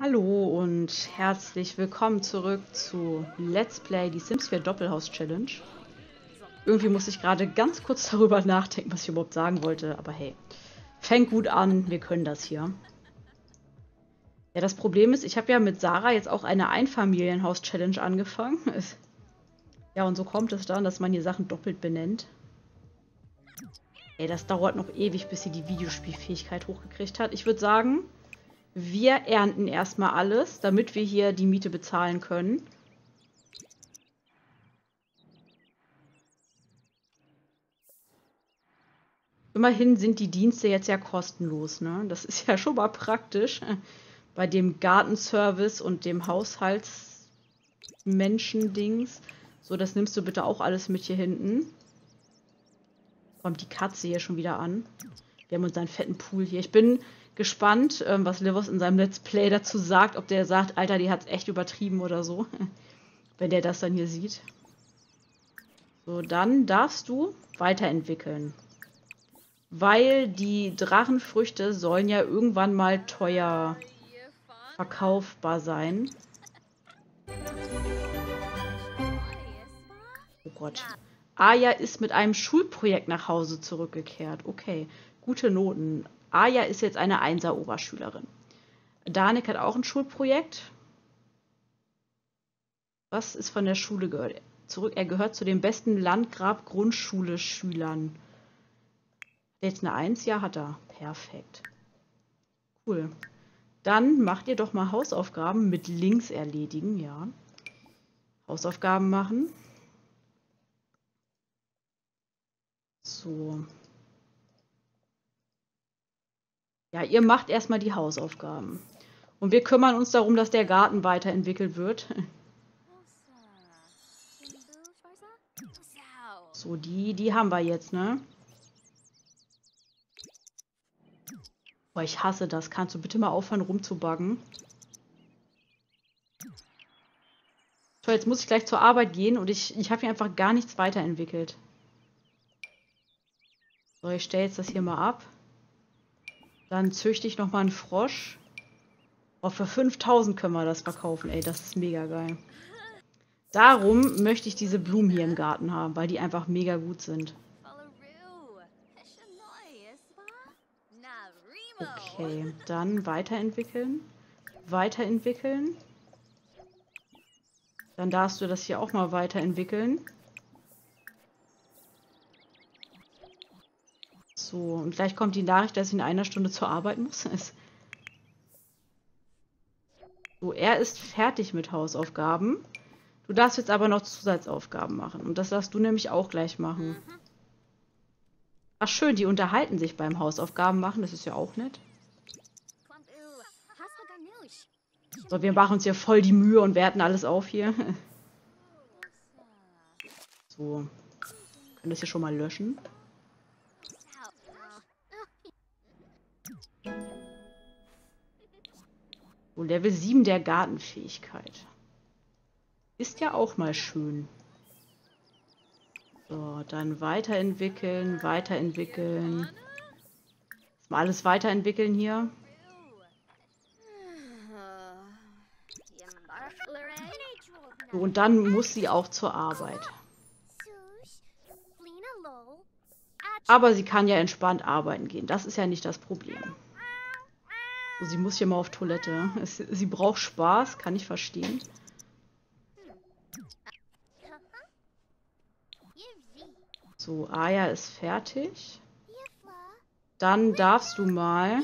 Hallo und herzlich willkommen zurück zu Let's Play die Sims 4 Doppelhaus Challenge. Irgendwie musste ich gerade ganz kurz darüber nachdenken, was ich überhaupt sagen wollte, aber hey, fängt gut an, wir können das hier. Ja, das Problem ist, ich habe ja mit Sarah jetzt auch eine Einfamilienhaus-Challenge angefangen. Ja, und so kommt es dann, dass man hier Sachen doppelt benennt. Ey, das dauert noch ewig, bis sie die Videospielfähigkeit hochgekriegt hat. Ich würde sagen, wir ernten erstmal alles, damit wir hier die Miete bezahlen können. Immerhin sind die Dienste jetzt ja kostenlos, ne? Das ist ja schon mal praktisch. Bei dem Gartenservice und dem Haushaltsmenschendings. So, das nimmst du bitte auch alles mit hier hinten. Kommt die Katze hier schon wieder an. Wir haben unseren fetten Pool hier. Ich bin gespannt, was Livos in seinem Let's Play dazu sagt. Ob der sagt, Alter, die hat's echt übertrieben oder so. Wenn der das dann hier sieht. So, dann darfst du weiterentwickeln. Weil die Drachenfrüchte sollen ja irgendwann mal teuer verkaufbar sein. Oh Gott. Aya ist mit einem Schulprojekt nach Hause zurückgekehrt. Okay, gute Noten. Aya ist jetzt eine 1er-Oberschülerin. Danik hat auch ein Schulprojekt. Was ist von der Schule gehört? Zurück, er gehört zu den besten Landgrab-Grundschule-Schülern. Jetzt eine 1? Ja, hat er. Perfekt. Cool. Dann macht ihr doch mal Hausaufgaben mit links erledigen, ja. Hausaufgaben machen. So. Ja, ihr macht erstmal die Hausaufgaben. Und wir kümmern uns darum, dass der Garten weiterentwickelt wird. So, die haben wir jetzt, ne? Boah, ich hasse das. Kannst du bitte mal aufhören, rumzubuggen? So, jetzt muss ich gleich zur Arbeit gehen und ich habe hier einfach gar nichts weiterentwickelt. So, ich stelle jetzt das hier mal ab. Dann züchte ich nochmal einen Frosch. Oh, für 5000 können wir das verkaufen. Ey, das ist mega geil. Darum möchte ich diese Blumen hier im Garten haben, weil die einfach mega gut sind. Okay, dann weiterentwickeln. Weiterentwickeln. Dann darfst du das hier auch mal weiterentwickeln. So, und gleich kommt die Nachricht, dass ich in einer Stunde zur Arbeit muss. So, er ist fertig mit Hausaufgaben. Du darfst jetzt aber noch Zusatzaufgaben machen. Und das darfst du nämlich auch gleich machen. Ach schön, die unterhalten sich beim Hausaufgaben machen. Das ist ja auch nett. So, wir machen uns hier voll die Mühe und werten alles auf hier. So. Können das hier schon mal löschen. So, Level 7 der Gartenfähigkeit. Ist ja auch mal schön. So, dann weiterentwickeln, weiterentwickeln. Mal alles weiterentwickeln hier. So, und dann muss sie auch zur Arbeit. Aber sie kann ja entspannt arbeiten gehen. Das ist ja nicht das Problem. So, sie muss hier mal auf Toilette. Sie braucht Spaß, kann ich verstehen. So, Aya ist fertig. Dann darfst du mal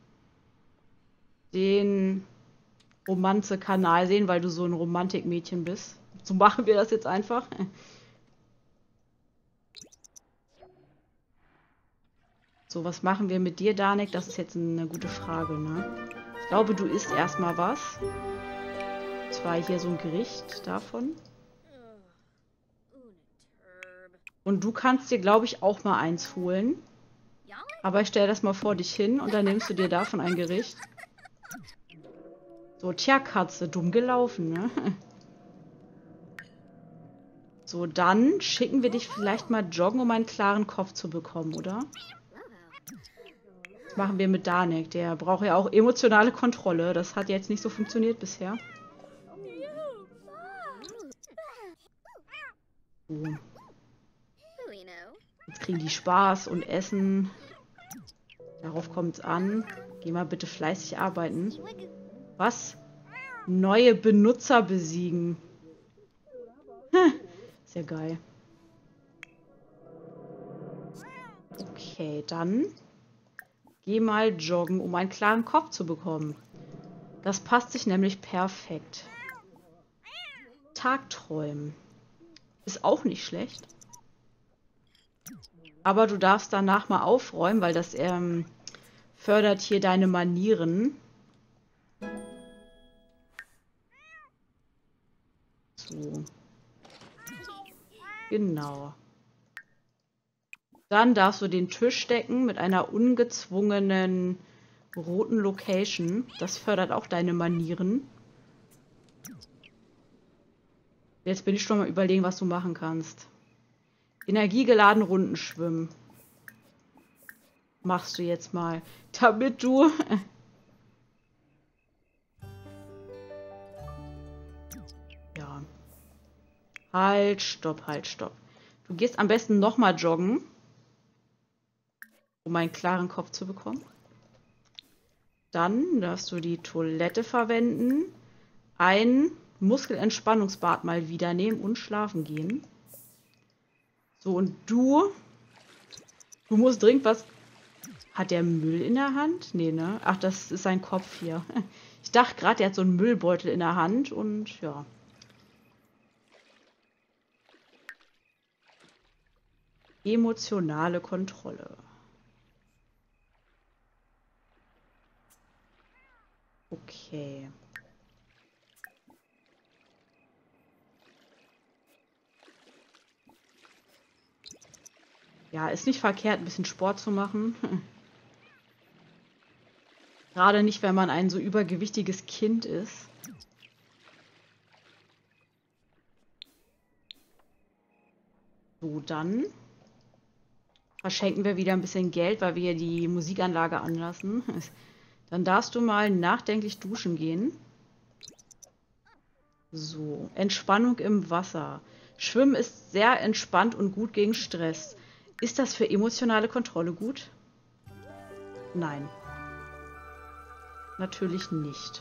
den Romanze-Kanal sehen, weil du so ein Romantikmädchen bist. So machen wir das jetzt einfach. So, was machen wir mit dir, Danik? Das ist jetzt eine gute Frage, ne? Ich glaube, du isst erstmal was. Und zwar hier so ein Gericht davon. Und du kannst dir, glaube ich, auch mal eins holen. Aber ich stelle das mal vor dich hin und dann nimmst du dir davon ein Gericht. So, tja, Katze, dumm gelaufen, ne? So, dann schicken wir dich vielleicht mal joggen, um einen klaren Kopf zu bekommen, oder? Was machen wir mit Danik? Der braucht ja auch emotionale Kontrolle. Das hat jetzt nicht so funktioniert bisher. So. Jetzt kriegen die Spaß und Essen. Darauf kommt es an. Geh mal bitte fleißig arbeiten. Was? Neue Benutzer besiegen. Sehr geil. Okay, dann geh mal joggen, um einen klaren Kopf zu bekommen. Das passt sich nämlich perfekt. Tagträumen. Ist auch nicht schlecht. Aber du darfst danach mal aufräumen, weil das fördert hier deine Manieren. So. Genau. Dann darfst du den Tisch decken mit einer ungezwungenen roten Location. Das fördert auch deine Manieren. Jetzt bin ich schon mal überlegen, was du machen kannst. Energiegeladen Runden schwimmen. Machst du jetzt mal. Damit du... ja. Halt, stopp, halt, stopp. Du gehst am besten nochmal joggen, um einen klaren Kopf zu bekommen. Dann darfst du die Toilette verwenden, ein Muskelentspannungsbad mal wieder nehmen und schlafen gehen. So, und du musst dringend was... Hat der Müll in der Hand? Nee, ne? Ach, das ist sein Kopf hier. Ich dachte gerade, der hat so einen Müllbeutel in der Hand und ja. Emotionale Kontrolle. Okay. Ja, ist nicht verkehrt, ein bisschen Sport zu machen. Gerade nicht, wenn man ein so übergewichtiges Kind ist. So, dann verschenken wir wieder ein bisschen Geld, weil wir hier die Musikanlage anlassen. Dann darfst du mal nachdenklich duschen gehen. So, Entspannung im Wasser. Schwimmen ist sehr entspannt und gut gegen Stress. Ist das für emotionale Kontrolle gut? Nein. Natürlich nicht.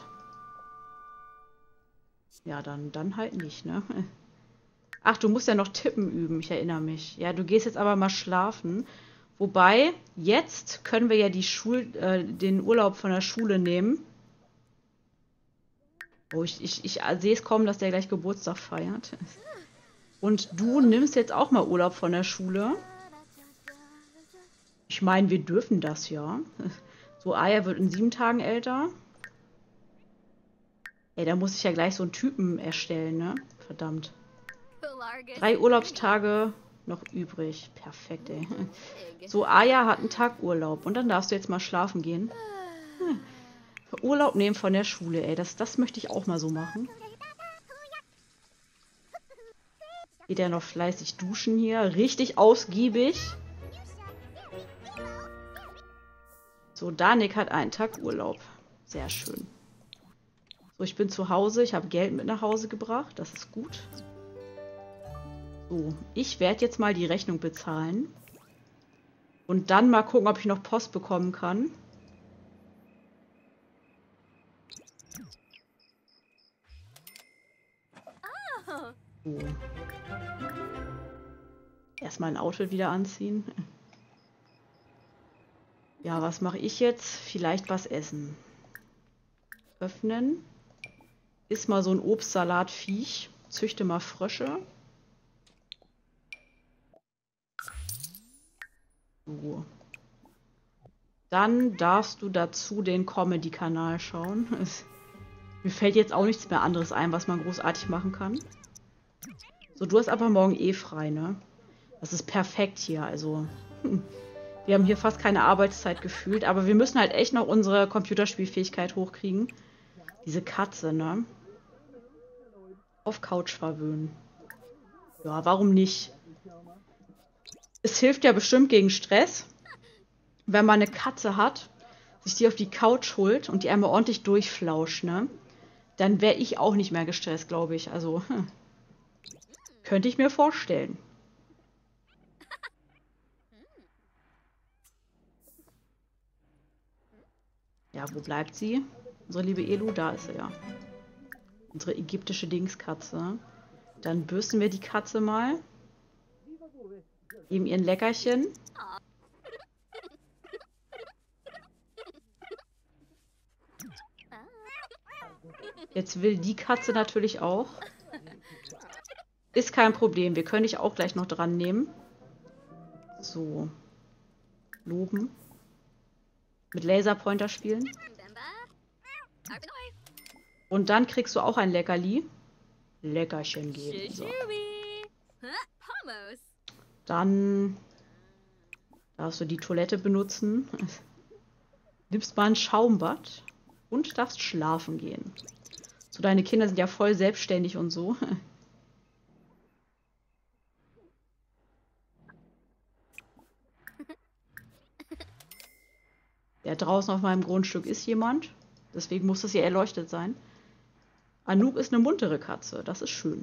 Ja, dann halt nicht, ne? Ach, du musst ja noch tippen üben, ich erinnere mich. Ja, du gehst jetzt aber mal schlafen. Wobei, jetzt können wir ja den Urlaub von der Schule nehmen. Oh, ich sehe es kommen, dass der gleich Geburtstag feiert. Und du nimmst jetzt auch mal Urlaub von der Schule. Ich meine, wir dürfen das ja. So, Aya wird in 7 Tagen älter. Ey, da muss ich ja gleich so einen Typen erstellen, ne? Verdammt. 3 Urlaubstage noch übrig. Perfekt, ey. So, Aya hat einen Tag Urlaub. Und dann darfst du jetzt mal schlafen gehen. Urlaub nehmen von der Schule, ey. Das möchte ich auch mal so machen. Geht ja noch fleißig duschen hier. Richtig ausgiebig. So, Danik hat einen Tag Urlaub. Sehr schön. So, ich bin zu Hause. Ich habe Geld mit nach Hause gebracht. Das ist gut. So, ich werde jetzt mal die Rechnung bezahlen. Und dann mal gucken, ob ich noch Post bekommen kann. So. Erstmal ein Outfit wieder anziehen. Ja, was mache ich jetzt? Vielleicht was essen. Öffnen. Iss mal so ein Obstsalat-Viech. Züchte mal Frösche. So. Dann darfst du dazu den Comedy-Kanal schauen. Mir fällt jetzt auch nichts mehr anderes ein, was man großartig machen kann. So, du hast aber morgen eh frei, ne? Das ist perfekt hier, also... Wir haben hier fast keine Arbeitszeit gefühlt, aber wir müssen halt echt noch unsere Computerspielfähigkeit hochkriegen. Diese Katze, ne? Auf Couch verwöhnen. Ja, warum nicht? Es hilft ja bestimmt gegen Stress, wenn man eine Katze hat, sich die auf die Couch holt und die einmal ordentlich durchflauscht, ne? Dann wäre ich auch nicht mehr gestresst, glaube ich. Also, könnte ich mir vorstellen. Ja, wo bleibt sie? Unsere liebe Elu, da ist sie ja. Unsere ägyptische Dingskatze. Dann bürsten wir die Katze mal. Geben ihr ein Leckerchen. Jetzt will die Katze natürlich auch. Ist kein Problem. Wir können dich auch gleich noch dran nehmen. So. Loben. Mit Laserpointer spielen. Und dann kriegst du auch ein Leckerli. Leckerchen geben. So. Dann darfst du die Toilette benutzen. Nimmst mal ein Schaumbad. Und darfst schlafen gehen. So, deine Kinder sind ja voll selbstständig und so. Ja, draußen auf meinem Grundstück ist jemand. Deswegen muss das hier erleuchtet sein. Anouk ist eine muntere Katze. Das ist schön.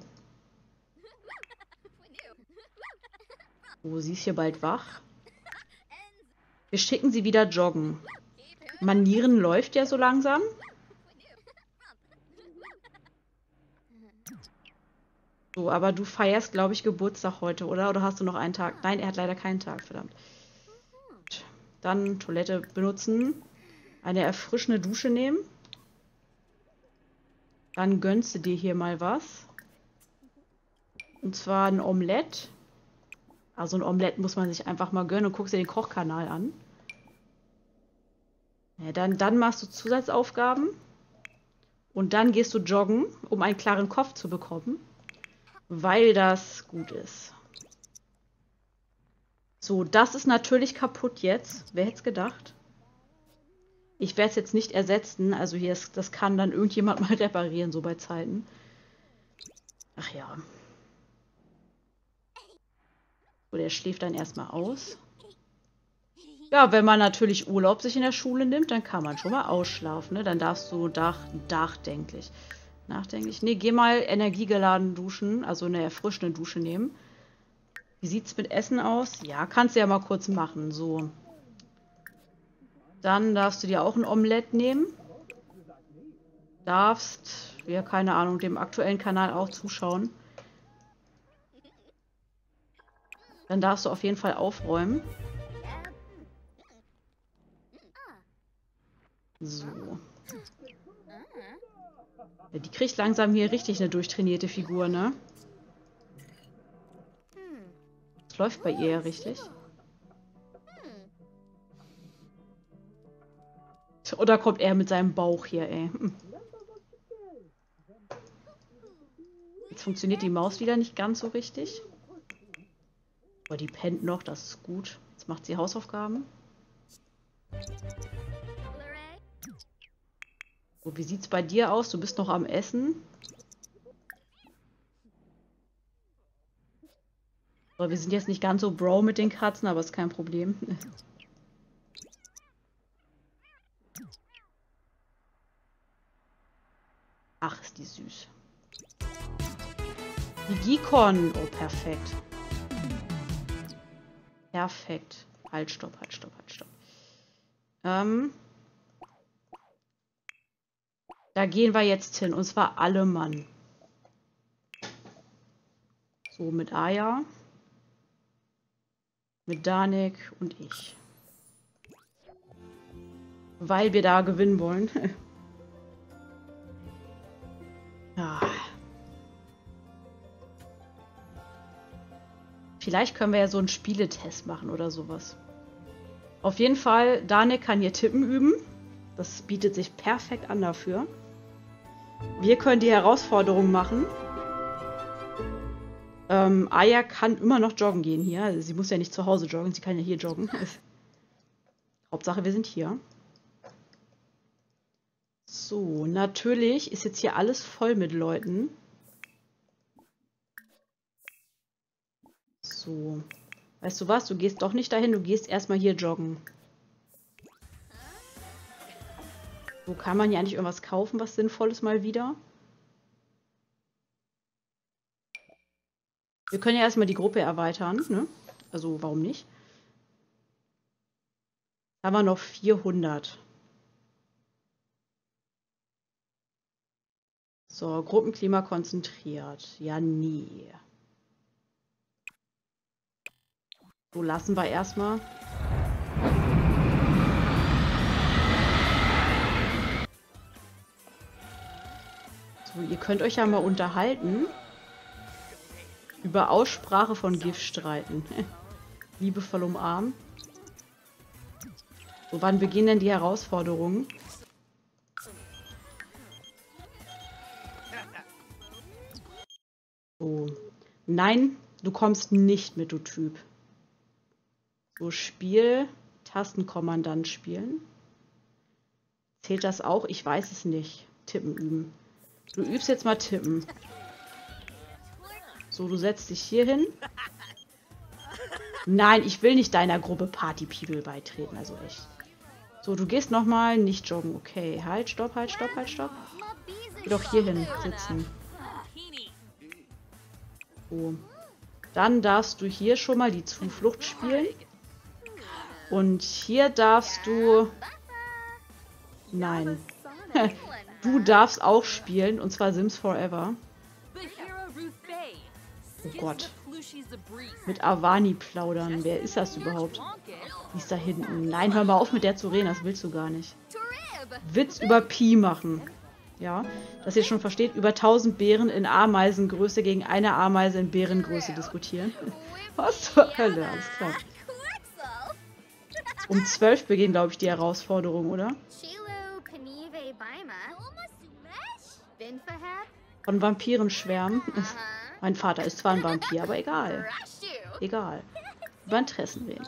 Oh, sie ist hier bald wach. Wir schicken sie wieder joggen. Manieren läuft ja so langsam. So, aber du feierst, glaube ich, Geburtstag heute, oder? Oder hast du noch einen Tag? Nein, er hat leider keinen Tag, verdammt. Gut. Dann Toilette benutzen. Eine erfrischende Dusche nehmen. Dann gönnst du dir hier mal was. Und zwar ein Omelett. Also ein Omelett muss man sich einfach mal gönnen und guckst dir den Kochkanal an. Ja, dann machst du Zusatzaufgaben. Und dann gehst du joggen, um einen klaren Kopf zu bekommen. Weil das gut ist. So, das ist natürlich kaputt jetzt. Wer hätte es gedacht? Ich werde es jetzt nicht ersetzen. Also hier ist, das kann dann irgendjemand mal reparieren, so bei Zeiten. Ach ja. So, der schläft dann erstmal aus. Ja, wenn man natürlich Urlaub sich in der Schule nimmt, dann kann man schon mal ausschlafen. Ne? Dann darfst du nachdenklich. Nee, geh mal energiegeladen duschen, also eine erfrischende Dusche nehmen. Wie sieht's mit Essen aus? Ja, kannst du ja mal kurz machen. So. Dann darfst du dir auch ein Omelett nehmen. Darfst, ja, keine Ahnung, dem aktuellen Kanal auch zuschauen. Dann darfst du auf jeden Fall aufräumen. So. Ja, die kriegt langsam hier richtig eine durchtrainierte Figur, ne? Das läuft bei ihr ja richtig. Oder kommt er mit seinem Bauch hier, ey? Jetzt funktioniert die Maus wieder nicht ganz so richtig. Aber die pennt noch, das ist gut. Jetzt macht sie Hausaufgaben. So, wie sieht's bei dir aus? Du bist noch am Essen. So, wir sind jetzt nicht ganz so Bro mit den Katzen, aber ist kein Problem. Ach, ist die süß. Die Gikon. Oh, perfekt. Perfekt. Halt, stopp. Da gehen wir jetzt hin. Und zwar alle Mann. So, mit Aya. Mit Danik und ich. Weil wir da gewinnen wollen. Ja. Vielleicht können wir ja so einen Spieletest machen oder sowas. Auf jeden Fall, Danik kann hier Tippen üben. Das bietet sich perfekt an dafür. Wir können die Herausforderung machen. Aya kann immer noch joggen gehen hier. Sie muss ja nicht zu Hause joggen, sie kann ja hier joggen. Hauptsache, wir sind hier. So, natürlich ist jetzt hier alles voll mit Leuten. So. Weißt du was? Du gehst doch nicht dahin, du gehst erstmal hier joggen. So, kann man hier eigentlich irgendwas kaufen, was Sinnvolles mal wieder? Wir können ja erstmal die Gruppe erweitern, ne? Also, warum nicht? Da haben wir noch 400. So, Gruppenklima konzentriert. Ja, nie. So, lassen wir erstmal. So, ihr könnt euch ja mal unterhalten. Über Aussprache von Gift streiten. Liebevoll umarmen. So, wann beginnen denn die Herausforderungen? So. Nein, du kommst nicht mit, du Typ. So, Spiel. Tastenkommandant spielen. Zählt das auch? Ich weiß es nicht. Tippen üben. Du übst jetzt mal tippen. So, du setzt dich hier hin. Nein, ich will nicht deiner Gruppe Party People beitreten, also echt. So, du gehst nochmal nicht joggen. Okay, halt, stopp, halt, stopp, halt, stopp. Geh doch hier hin, sitzen. So. Dann darfst du hier schon mal die Zuflucht spielen. Und hier darfst du... Nein. Du darfst auch spielen, und zwar Sims Forever. Oh Gott. Mit Avani plaudern. Wer ist das überhaupt? Die ist da hinten. Nein, hör mal auf mit der zu reden, das willst du gar nicht. Witz über Pi machen. Ja, dass ihr schon versteht, über 1000 Beeren in Ameisengröße gegen eine Ameise in Bärengröße diskutieren. Was zur Hölle, alles klar. Um 12 beginnt, glaube ich, die Herausforderung, oder? Von Vampiren schwärmen. Mein Vater ist zwar ein Vampir, aber egal. Egal. Über Interessen reden.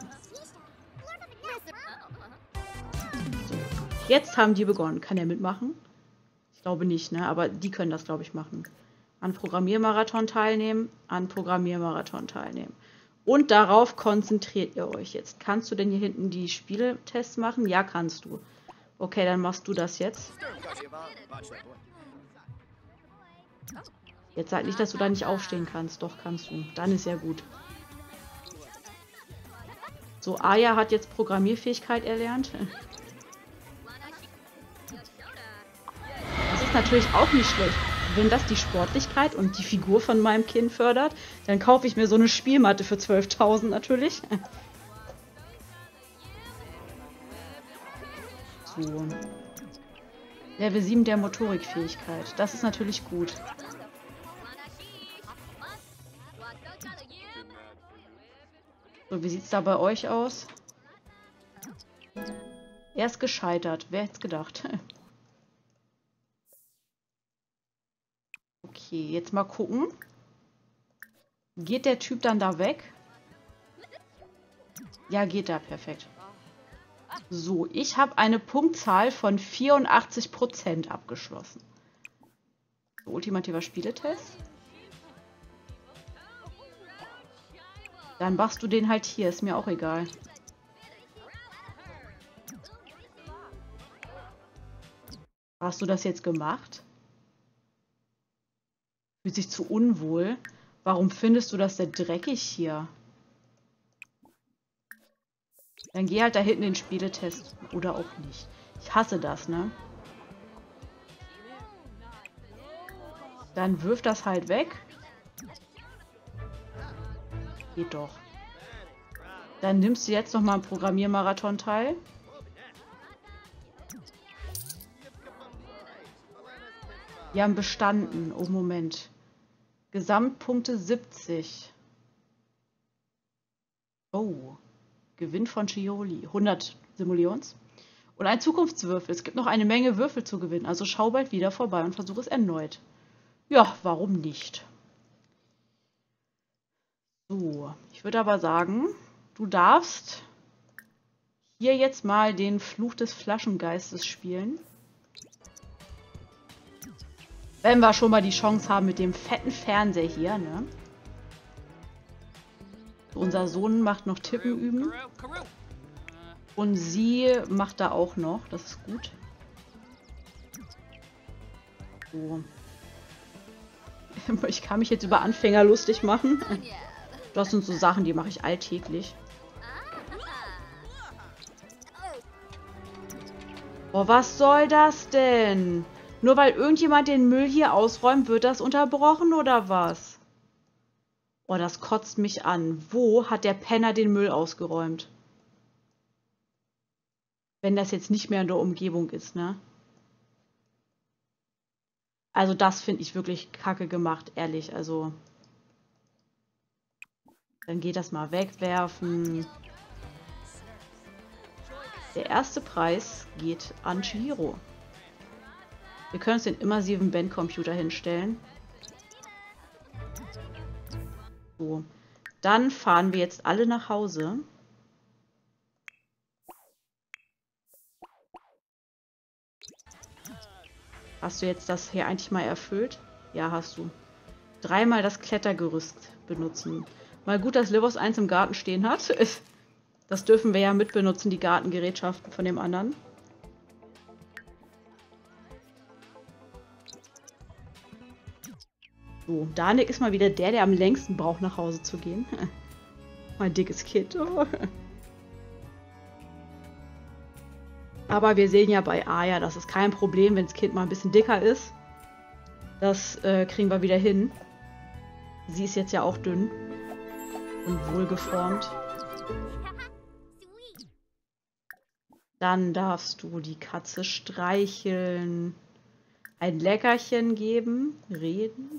So. Jetzt haben die begonnen. Kann er mitmachen? Ich glaube nicht, ne? Aber die können das, glaube ich, machen. An Programmiermarathon teilnehmen. An Programmiermarathon teilnehmen. Und darauf konzentriert ihr euch jetzt. Kannst du denn hier hinten die Spieletests machen? Ja, kannst du. Okay, dann machst du das jetzt. Jetzt sag nicht, dass du da nicht aufstehen kannst. Doch, kannst du. Dann ist ja gut. So, Aya hat jetzt Programmierfähigkeit erlernt. Das ist natürlich auch nicht schlecht. Wenn das die Sportlichkeit und die Figur von meinem Kind fördert, dann kaufe ich mir so eine Spielmatte für 12.000 natürlich. So. Level 7 der Motorikfähigkeit. Das ist natürlich gut. So, wie sieht es da bei euch aus? Er ist gescheitert. Wer hätte es gedacht? Okay, jetzt mal gucken. Geht der Typ dann da weg? Ja, geht da. Perfekt. So, ich habe eine Punktzahl von 84% abgeschlossen. So, ultimativer Spieletest. Dann machst du den halt hier, ist mir auch egal. Hast du das jetzt gemacht? Fühlt sich zu unwohl. Warum findest du das denn dreckig hier? Dann geh halt da hinten in den Spieletest. Oder auch nicht. Ich hasse das, ne? Dann wirf das halt weg. Geht doch. Dann nimmst du jetzt noch mal am Programmiermarathon teil. Wir haben bestanden. Oh, Moment. Gesamtpunkte 70. Oh. Gewinn von Schioli. 100 Simoleons. Und ein Zukunftswürfel. Es gibt noch eine Menge Würfel zu gewinnen. Also schau bald wieder vorbei und versuche es erneut. Ja, warum nicht? So, ich würde aber sagen, du darfst hier jetzt mal den Fluch des Flaschengeistes spielen. Wenn wir schon mal die Chance haben mit dem fetten Fernseher hier, ne? Unser Sohn macht noch Tippen üben. Und sie macht da auch noch. Das ist gut. So. Ich kann mich jetzt über Anfänger lustig machen. Das sind so Sachen, die mache ich alltäglich. Oh, was soll das denn? Nur weil irgendjemand den Müll hier ausräumt, wird das unterbrochen oder was? Oh, das kotzt mich an. Wo hat der Penner den Müll ausgeräumt? Wenn das jetzt nicht mehr in der Umgebung ist, ne? Also das finde ich wirklich kacke gemacht, ehrlich. Also dann geht das mal wegwerfen. Der erste Preis geht an Chihiro. Wir können uns den immersiven Bandcomputer hinstellen. So. Dann fahren wir jetzt alle nach Hause. Hast du jetzt das hier eigentlich mal erfüllt? Ja, hast du. 3-mal das Klettergerüst benutzen. Mal gut, dass Livos 1 im Garten stehen hat. Das dürfen wir ja mitbenutzen, die Gartengerätschaften von dem anderen. So, Danik ist mal wieder der am längsten braucht, nach Hause zu gehen. Mein dickes Kind. Oh. Aber wir sehen ja bei Aya, das ist kein Problem, wenn das Kind mal ein bisschen dicker ist. Das kriegen wir wieder hin. Sie ist jetzt ja auch dünn und wohlgeformt. Dann darfst du die Katze streicheln, ein Leckerchen geben, reden.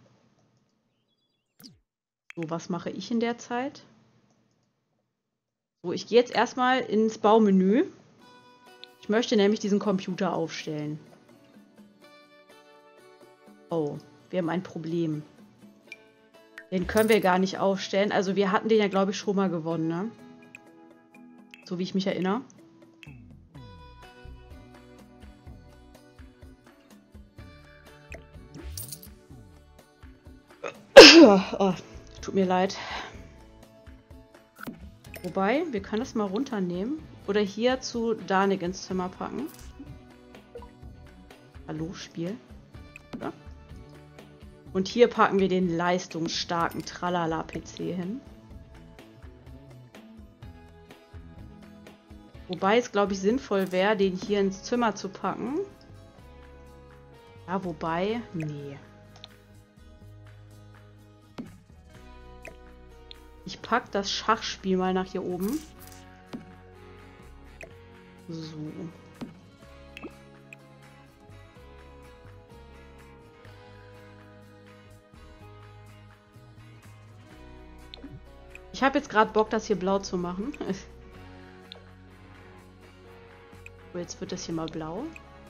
So, was mache ich in der Zeit? So, ich gehe jetzt erstmal ins Baumenü. Ich möchte nämlich diesen Computer aufstellen. Oh, wir haben ein Problem. Den können wir gar nicht aufstellen. Also wir hatten den ja, glaube ich, schon mal gewonnen, ne? So wie ich mich erinnere. Oh, tut mir leid. Wobei, wir können das mal runternehmen. Oder hier zu Danik ins Zimmer packen. Hallo, Spiel. Ja. Und hier packen wir den leistungsstarken Tralala-PC hin. Wobei es, glaube ich, sinnvoll wäre, den hier ins Zimmer zu packen. Ja, wobei... Nee. Ich packe das Schachspiel mal nach hier oben. So. Ich habe jetzt gerade Bock, das hier blau zu machen. So, jetzt wird das hier mal blau.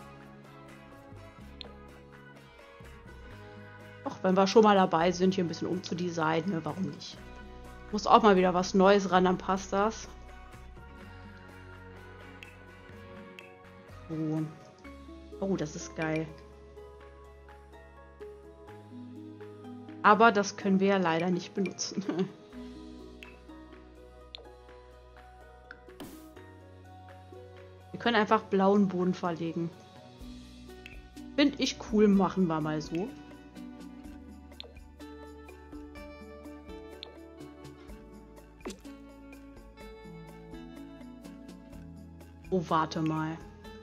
Och, wenn wir schon mal dabei sind, hier ein bisschen umzudesignen, ne, warum nicht? Muss auch mal wieder was Neues ran, dann passt das. So. Oh, das ist geil. Aber das können wir ja leider nicht benutzen. Wir können einfach blauen Boden verlegen. Finde ich cool, machen wir mal so. Oh, warte mal.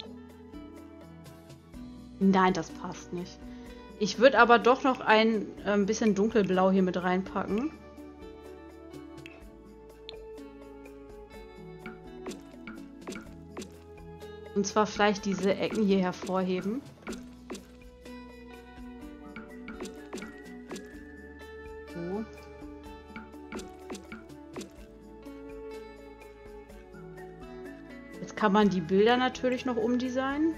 Nein, das passt nicht. Ich würde aber doch noch ein bisschen dunkelblau hier mit reinpacken. Und zwar vielleicht diese Ecken hier hervorheben. So. Jetzt kann man die Bilder natürlich noch umdesignen.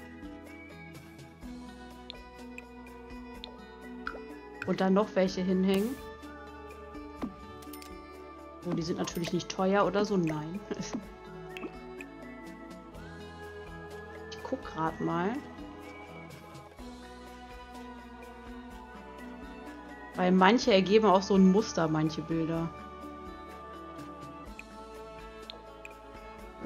Und dann noch welche hinhängen. Oh, die sind natürlich nicht teuer oder so. Nein. Ich guck gerade mal. Weil manche ergeben auch so ein Muster, manche Bilder.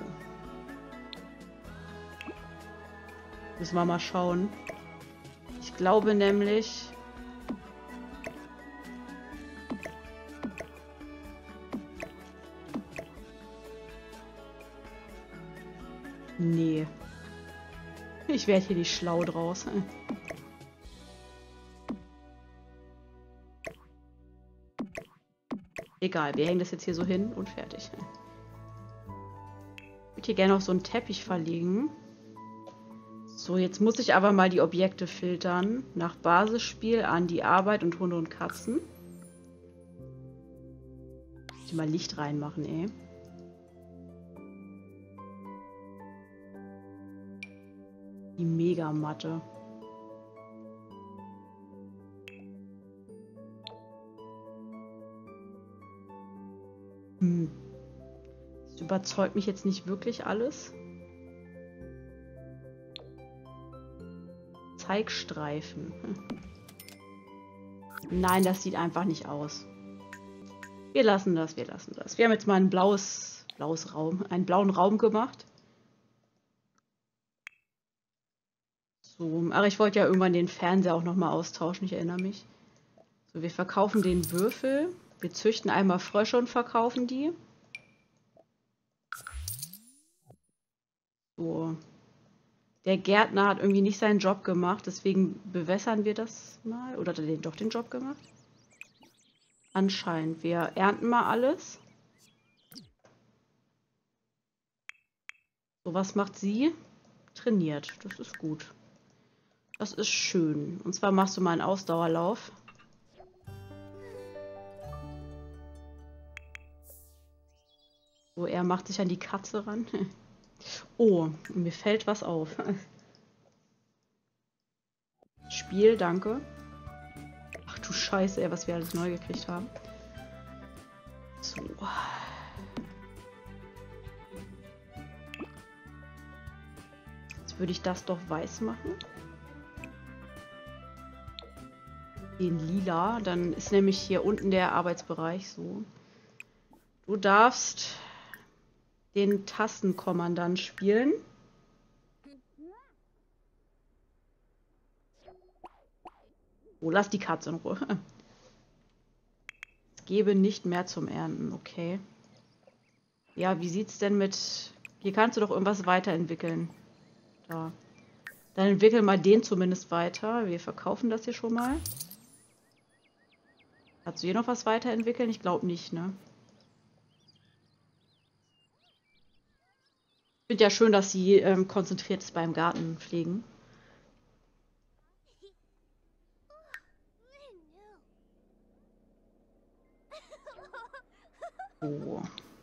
Müssen wir mal schauen. Ich Ich glaube nämlich... Nee. Ich werde hier nicht schlau draus. Egal, wir hängen das jetzt hier so hin und fertig. Ich würde hier gerne auf so einen Teppich verlegen. So, jetzt muss ich aber mal die Objekte filtern. Nach Basisspiel, an die Arbeit und Hunde und Katzen. Ich mal Licht reinmachen, ey. Die Megamatte. Das überzeugt mich jetzt nicht wirklich alles. Zeigstreifen. Nein, das sieht einfach nicht aus. Wir lassen das, wir lassen das. Wir haben jetzt mal ein blaues Raum, einen blauen Raum gemacht. So, ach, ich wollte ja irgendwann den Fernseher auch nochmal austauschen, ich erinnere mich. So, wir verkaufen den Würfel. Wir züchten einmal Frösche und verkaufen die. So. Der Gärtner hat irgendwie nicht seinen Job gemacht, deswegen bewässern wir das mal. Oder hat er doch den Job gemacht? Anscheinend. Wir ernten mal alles. So, was macht sie? Trainiert. Das ist gut. Das ist schön. Und zwar machst du mal einen Ausdauerlauf. So, er macht sich an die Katze ran. Oh, mir fällt was auf. Spiel, danke. Ach du Scheiße, ey, was wir alles neu gekriegt haben. So. Jetzt würde ich das doch weiß machen. Den lila. Dann ist nämlich hier unten der Arbeitsbereich so. Du darfst den Tastenkommandant spielen. Oh, lass die Katze in Ruhe. Es gebe nicht mehr zum Ernten, okay. Ja, wie sieht's denn mit... Hier kannst du doch irgendwas weiterentwickeln. Da. Dann entwickel mal den zumindest weiter. Wir verkaufen das hier schon mal. Kannst du hier noch was weiterentwickeln? Ich glaube nicht, ne? Ich finde ja schön, dass sie konzentriert ist beim Gartenpflegen. Oh.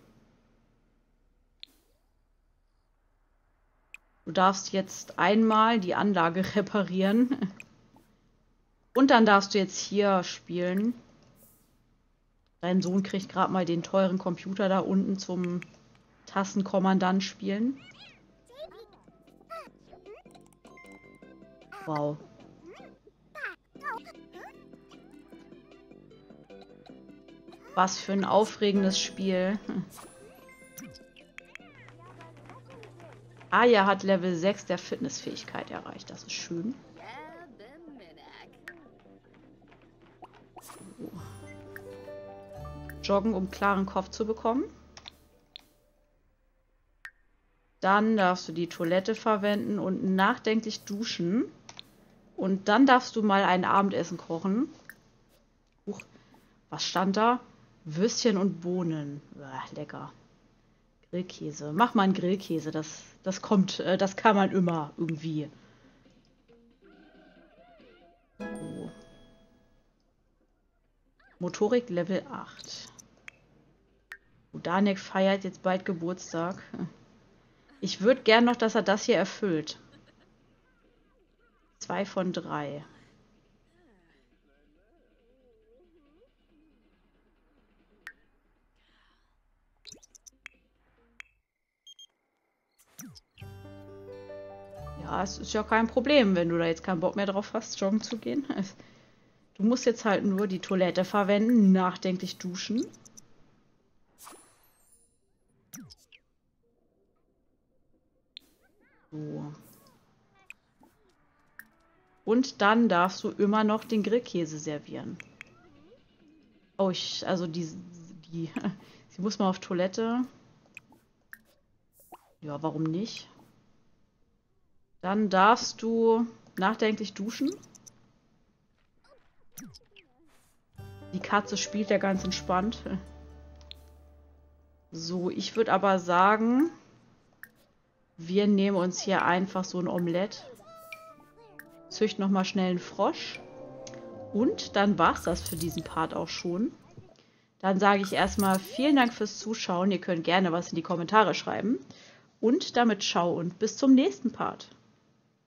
Du darfst jetzt einmal die Anlage reparieren. Und dann darfst du jetzt hier spielen. Dein Sohn kriegt gerade mal den teuren Computer da unten zum Tastenkommandant spielen. Wow. Was für ein aufregendes Spiel. Aya hat Level 6 der Fitnessfähigkeit erreicht. Das ist schön. So. Joggen, um klaren Kopf zu bekommen. Dann darfst du die Toilette verwenden und nachdenklich duschen. Und dann darfst du mal ein Abendessen kochen. Huch, was stand da? Würstchen und Bohnen. Lecker. Grillkäse. Mach mal einen Grillkäse. Das kommt, das kann man immer irgendwie. So. Motorik Level 8. Danek feiert jetzt bald Geburtstag. Ich würde gern noch, dass er das hier erfüllt. 2 von 3. Ja, es ist ja kein Problem, wenn du da jetzt keinen Bock mehr drauf hast, joggen zu gehen. Du musst jetzt halt nur die Toilette verwenden, nachdenklich duschen. So. Und dann darfst du immer noch den Grillkäse servieren. Oh, sie muss mal auf Toilette. Ja, warum nicht? Dann darfst du nachdenklich duschen. Die Katze spielt ja ganz entspannt. So, ich würde aber sagen, wir nehmen uns hier einfach so ein Omelett. Züchten nochmal schnell einen Frosch. Und dann war es das für diesen Part auch schon. Dann sage ich erstmal vielen Dank fürs Zuschauen. Ihr könnt gerne was in die Kommentare schreiben. Und damit ciao und bis zum nächsten Part.